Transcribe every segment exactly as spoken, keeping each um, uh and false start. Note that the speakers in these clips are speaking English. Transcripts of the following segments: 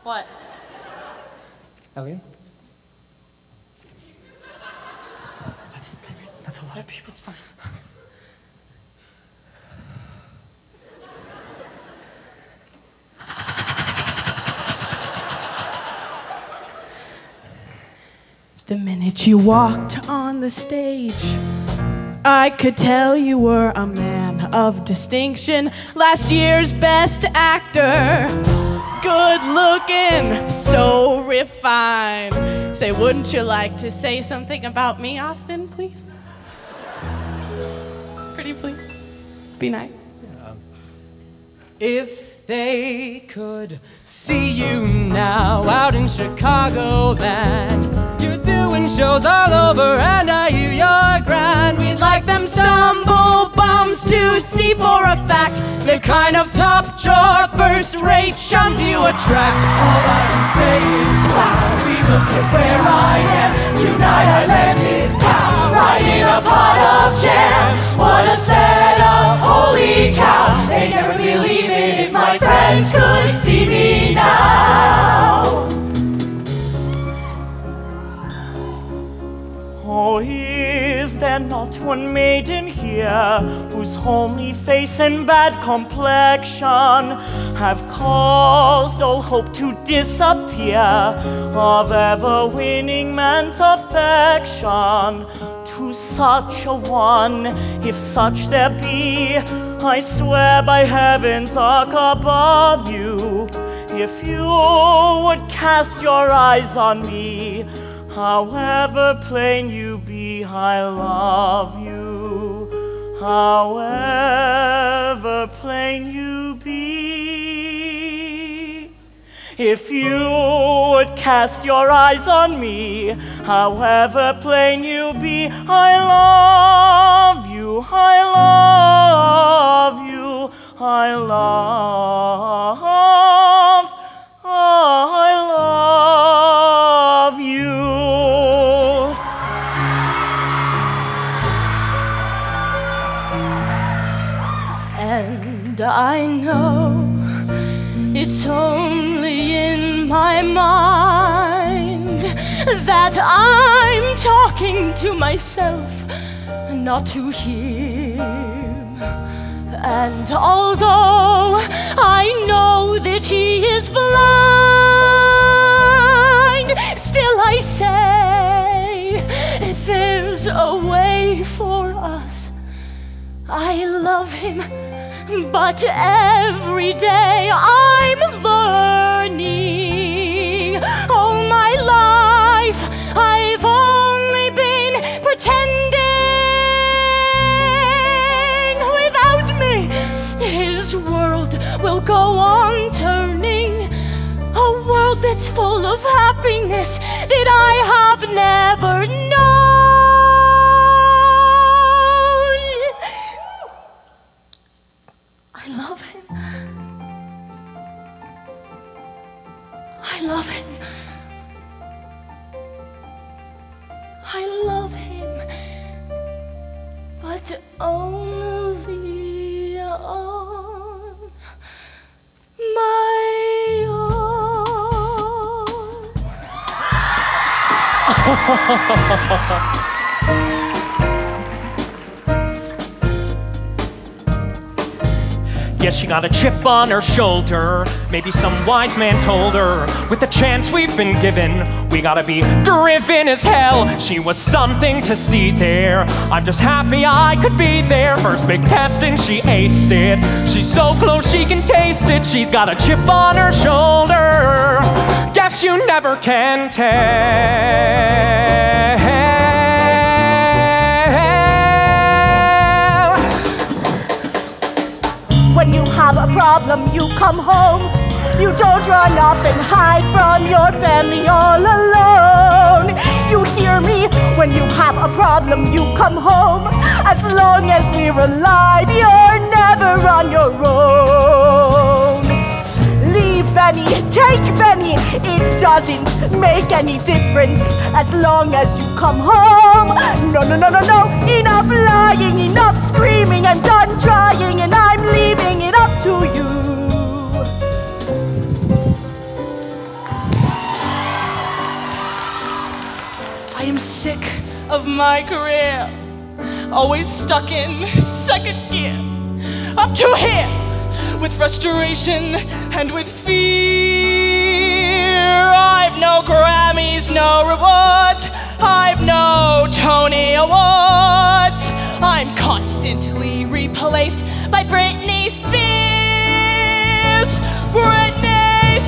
What? Elleon? That's it, that's, that's a lot of people. It's fine. The minute you walked on the stage, I could tell you were a man of distinction. Last year's best actor. Good looking, so refined. Say, wouldn't you like to say something about me, Austin, please? Pretty please. Be nice. Yeah. If they could see you now out in Chicago, then you're doing shows all over, and I hear you're grand. We'd like them stumble bums to see for a fact the kind of top drawer, first-rate chums you attract. All I can say is wow, we look at where I am. Tonight I landed down right in a pot of jam. What a setup, holy cow. They'd never believe it if my friends could see me now. Oh, is there not one maiden here whose homely face and bad complexion have caused all hope to disappear of ever-winning man's affection? To such a one, if such there be, I swear by heaven's arc above you, if you would cast your eyes on me, however plain you be, I love you. However plain you be. If you would cast your eyes on me, however plain you be, I love you, I love you, I love, I love you. And I know it's only in my mind that I'm talking to myself, not to him. And although I know that he is blind, still I say there's a way for us. I love him, but every day I'm learning. All my life I've only been pretending. Without me, his world will go on turning. A world that's full of happiness that I have never known. I love him. I love him. I love him, but only on my own. Yes, she got a chip on her shoulder. Maybe some wise man told her, with the chance we've been given, we gotta be driven as hell. She was something to see there. I'm just happy I could be there. First big test and she aced it. She's so close she can taste it. She's got a chip on her shoulder. Guess you never can tell. When you have a problem, you come home. You don't run up and hide from your family all alone. You hear me? When you have a problem, you come home. As long as we're alive, you're never on your own. Leave Benny, take Benny, it doesn't make any difference as long as you come home. No, no, no, no, no, enough lying, enough screaming, I'm done trying and I'm leaving it up to you. I am sick of my career, always stuck in second gear, up to here, with frustration and with fear. I've no Grammys, no rewards, I've no Tony Awards. I'm constantly replaced by Britney Spears, Britney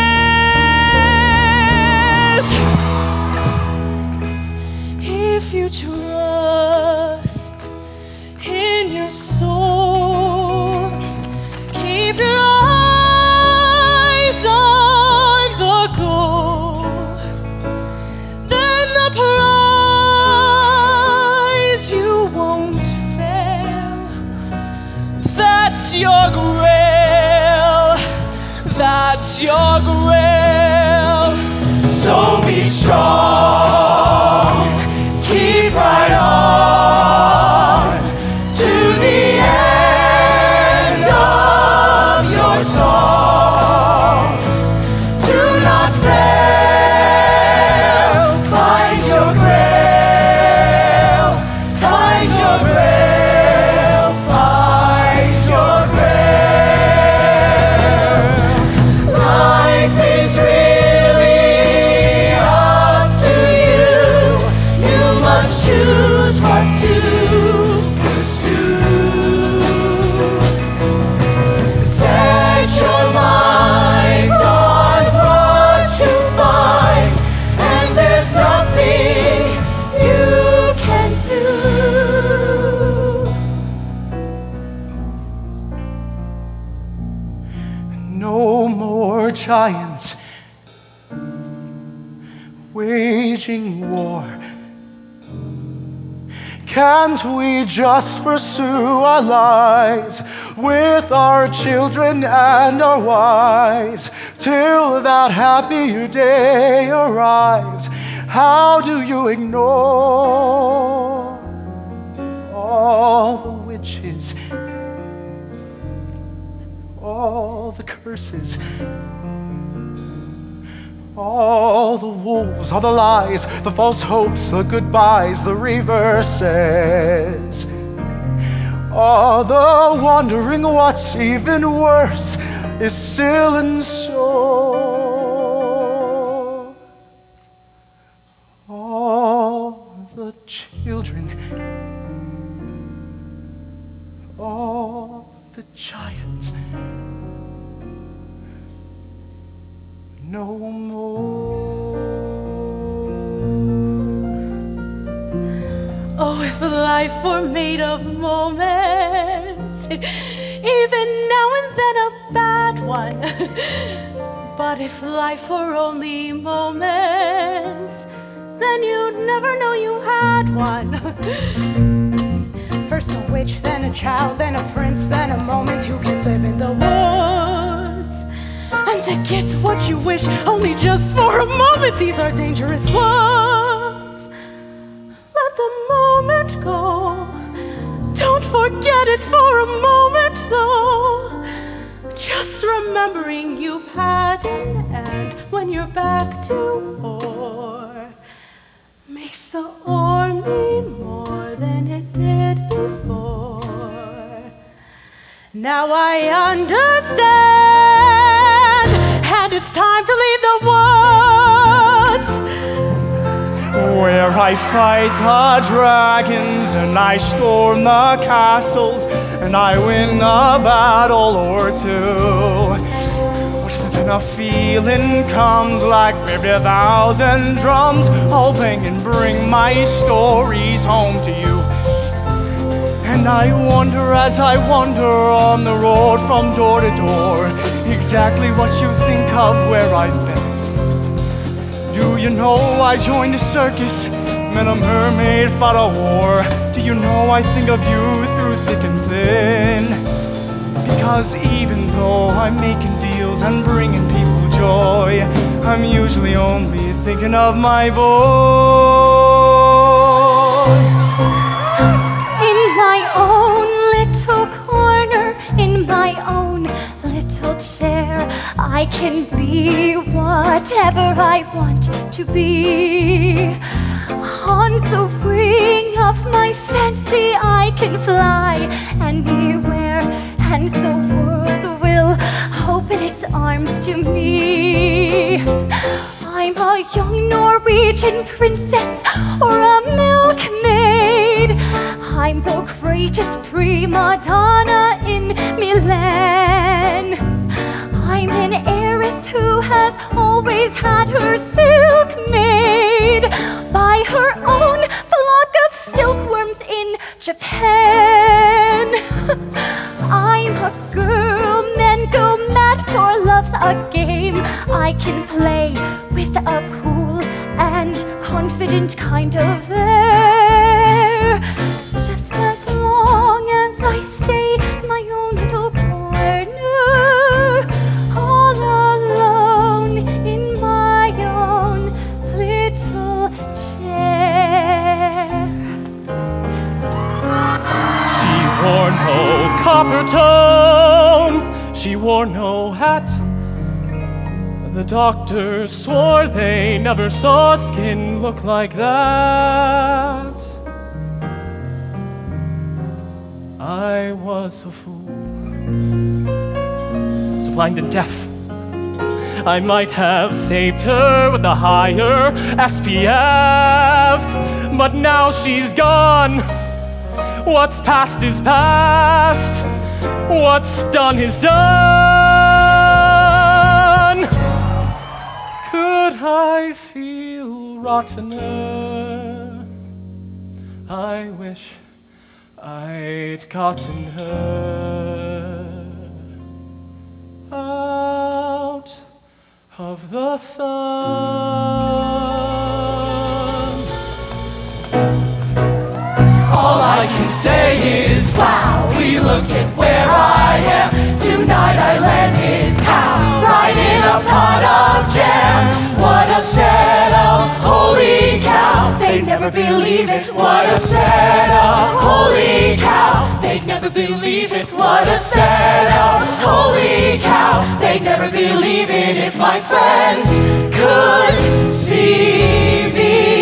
Spears. If you trust in your soul, keep your eyes on the goal, then the prize you won't fail. That's your grail, that's your grail. So be strong, keep right on to the end of your song. Do not fail, find your grail, find your grail, find your grail. Life is really up to you. You must choose what to pursue. Set your mind on what you find, and there's nothing you can do. No more giants waging war. Can't we just pursue our lives with our children and our wives till that happier day arrives? How do you ignore all the witches, all the curses, all the wolves, all the lies, the false hopes, the goodbyes, the reverses, all the wondering what's even worse is still in store. All the children, all the giants, no more. Oh, if life were made of moments, even now and then a bad one. But if life were only moments, then you'd never know you had one. First a witch, then a child, then a prince, then a moment you can live in the woods. And to get what you wish, only just for a moment, these are dangerous words. Let the moment go. Don't forget it for a moment, though. Just remembering you've had an end when you're back to war makes the army more than it did before. Now I understand, and it's time to leave the woods, where I fight the dragons and I storm the castles and I win a battle or two. But then a feeling comes like fifty thousand drums, I'll bang and bring my stories home to you. And I wonder as I wander on the road from door to door, exactly what you think of where I've been. Do you know I joined a circus, met a mermaid, fought a war? Do you know I think of you through thick and thin? Because even though I'm making deals and bringing people joy, I'm usually only thinking of my boy. In my own little corner, in my own little chair, I can be whatever I want to be. or a milkmaid. I'm the greatest prima donna in Milan. I'm an heiress who has always had her silk made by her own flock of silkworms in Japan. I'm a girl, men go mad for love's a game I can play with a cool and confident kind of air. Just as long as I stay in my own little corner, all alone in my own little chair. She wore no copper tone, she wore no hat. The doctors swore they never saw skin look like that. I was a fool, so blind and deaf. I might have saved her with a higher S P F, but now she's gone. What's past is past, what's done is done. Could I feel rottener? I wish I'd gotten her out of the sun. All I can say is, wow, we look at where I am. Tonight I landed down right in a pot of jam. What a setup, holy cow. They'd never believe it, what a setup, holy cow. They'd never believe it, what a setup, holy cow. They'd never believe it if my friends could see me.